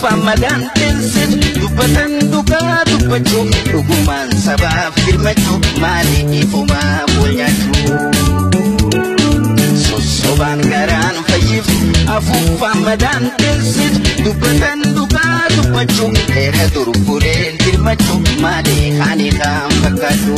Afuufamadhaan tinsit dubbatan dhugaa dubbachuu dhugumaan sabaaf hirmachuu maaliif homaa wal nyaachuu sossobaan garaan fayyif afuufamadhaan tinsit dubbatan dhugaa dubbachuu dheera durbuleen hirmachuu maaliif ani kan fakkaatu.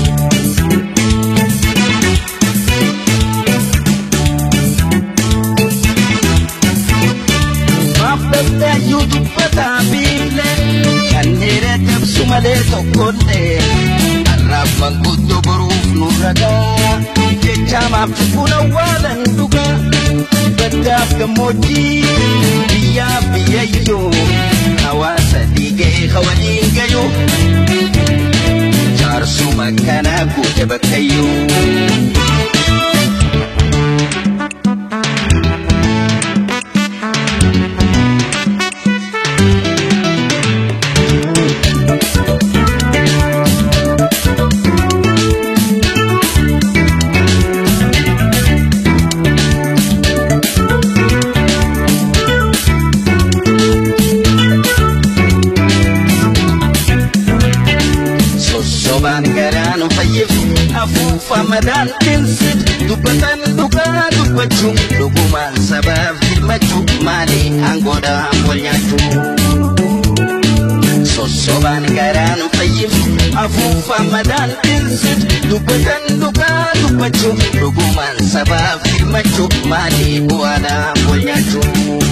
Yu dubbata biifle kanneen dabsu malee tokkollee har'aaf manguddoo boruuf nurragaa jecha maaf fuula awwaalan dhugaa baddaaf gammoojjii biyyaaf biyyayyoo hawaasa dhiigee hawaliin gayuu jaarsuma kanaa guute bakkayyoo. Afuufamadhaan tinsit dubbatan dhugaa dubbachuu dhugumaan sabaaf hirmachuu maaliif aangoodhaan wal nyaachuu sossobaan garaan fayyif afuufamadhaan tinsit dubbatan dhugaa dubbachuu dhugumaan sabaaf hirmachuu maaliif bu'aadhaan wal nyaachuu.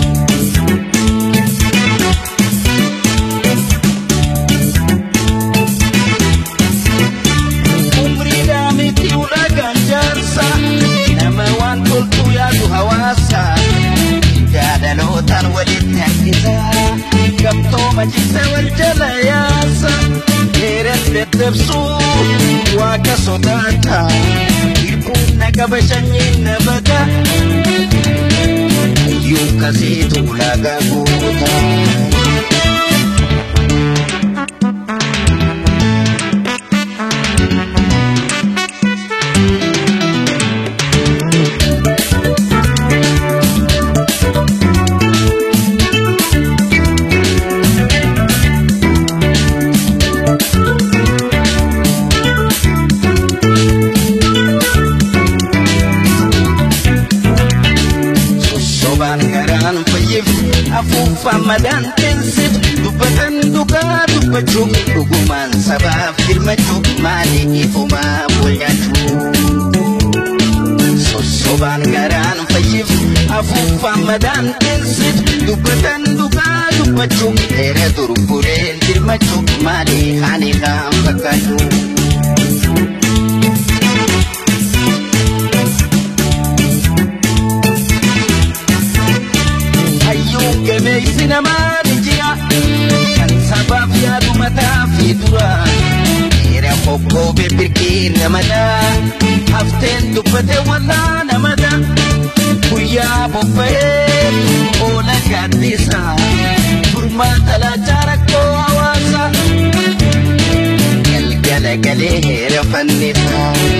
Daadhalootaan walitti harkisaa qabxoo majjisa wal jala yaasa dheeras dadhabsuu waaqa sodaata hirbuun naqaba sanyiin nabata hayyuu kasiitu ulaagaa guuta. Afuufamadhaan tinsit dubbatan dhugaa dubbachuu dhugumaan sabaaf hirmachuu maaliif homaa wal nyaachuu sossobaan garaan fayyif afuufamadhaan tinsit dubbatan dhugaa dubbachuu dheera durbuleen hirmachuu maaliif ani kan fakkaatu. Gemeessi namaa ni jira kan sabaaf yaadu mataa fi dura dheera kokkoobee birkii namada hafteen dubbate wallaa namada guyyaa bobba'ee oola gaaddisa furmaata laachaa rakkoo hawaasa galgala galee heera fannisa.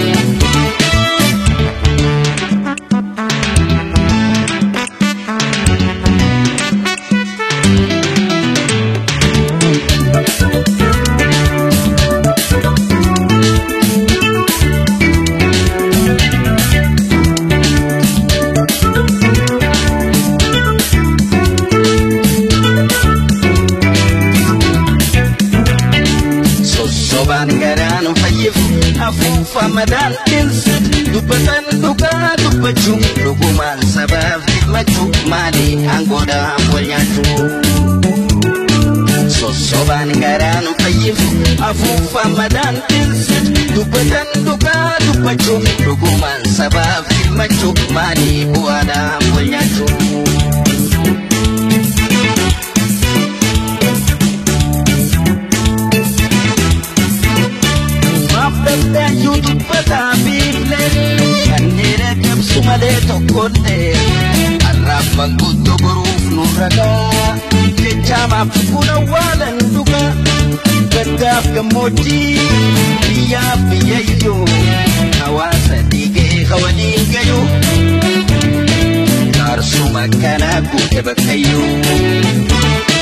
Garaan fayyif afuufamadhaan tinsit dubbatan dhugaa dubbachuu dhugumaan sabaaf hirmachuu maaliif aangoodhaan wal nyaachuu sossobaan garaan fayyif afuufamadhaan tinsit dubbatan dhugaa dubbachuu dhugumaan sabaaf hirmachuu maaliif bu'aadhaan wal nyaachuu. Yu dubbata biifle kanneen dabsu malee tokkollee har'aaf manguddoo boruuf nurragaa jecha maaf fuula awwaalan dhugaa baddaaf gammoojjii biyyaaf biyyayyoo hawaasa dhiigee hawaliin gayuu jaarsuma kanaa guute bakkayyoo.